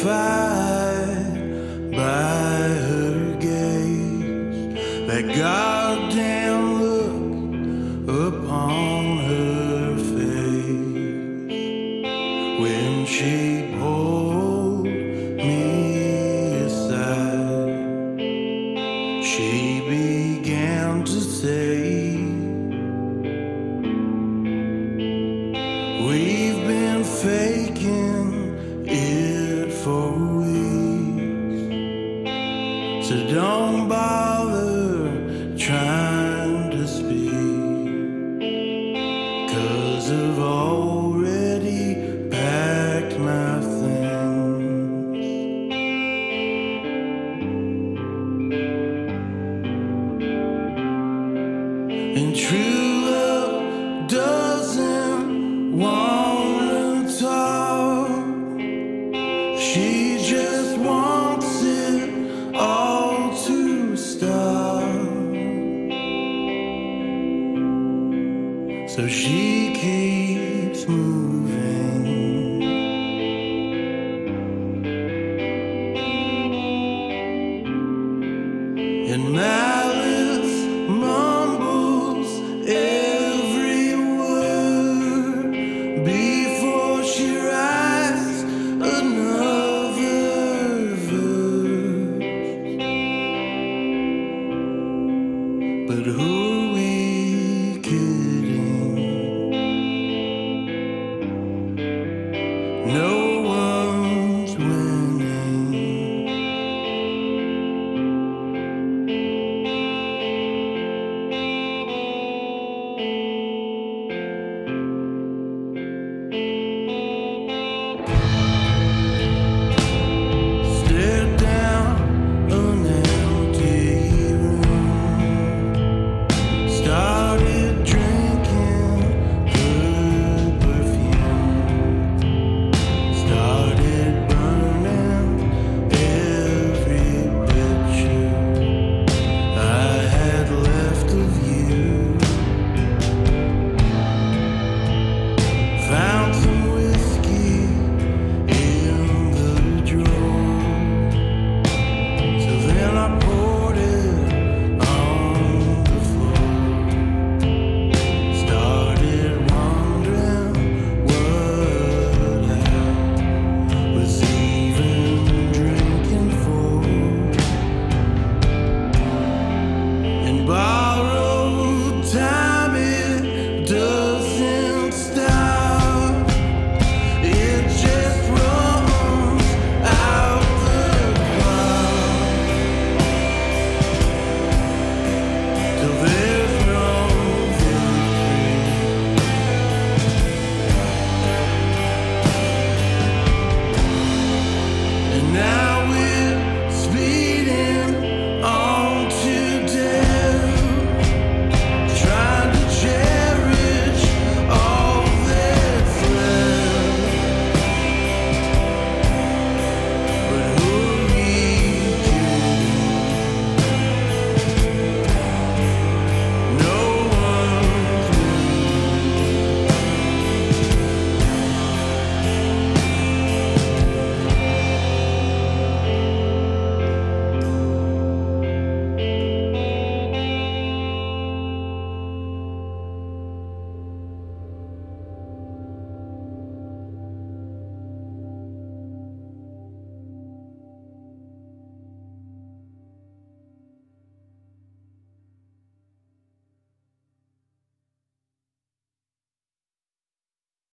terrified by her gaze, that goddamn look upon her face, when she pulled me aside, she began to say, we've been faking it for weeks, so don't bother trying to speak, 'cause I've already packed my things. And true love doesn't wanna talk, she just wants it all to stop, so she keeps moving. And my